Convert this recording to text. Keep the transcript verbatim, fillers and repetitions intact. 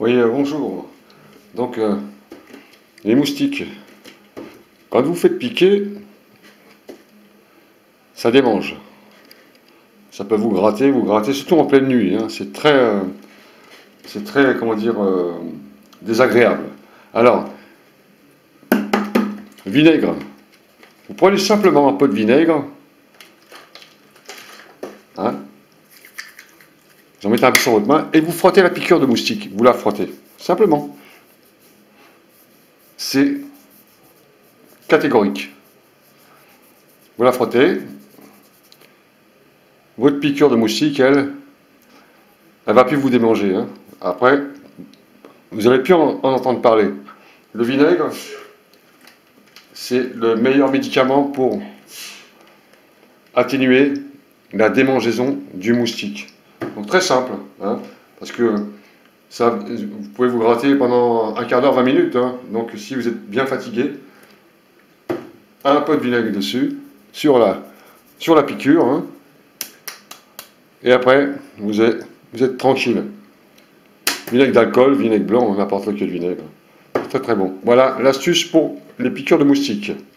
Oui, euh, bonjour. Donc, euh, les moustiques, quand vous faites piquer, ça démange. Ça peut vous gratter, vous gratter, surtout en pleine nuit, hein. C'est très, euh, c'est très, comment dire, euh, désagréable. Alors, vinaigre. Vous prenez simplement un pot de vinaigre, hein, vous en mettez un peu sur votre main, et vous frottez la piqûre de moustique. Vous la frottez, simplement. C'est catégorique. Vous la frottez. Votre piqûre de moustique, elle, elle va plus vous démanger, hein. Après, vous allez plus en, en entendre parler. Le vinaigre, c'est le meilleur médicament pour atténuer la démangeaison du moustique. Donc très simple, hein, parce que ça, vous pouvez vous gratter pendant un quart d'heure, vingt minutes. Hein. Donc si vous êtes bien fatigué, un peu de vinaigre dessus, sur la, sur la piqûre, hein, et après, vous êtes, vous êtes tranquille. Vinaigre d'alcool, vinaigre blanc, n'importe quel vinaigre. C'est très très bon. Voilà l'astuce pour les piqûres de moustiques.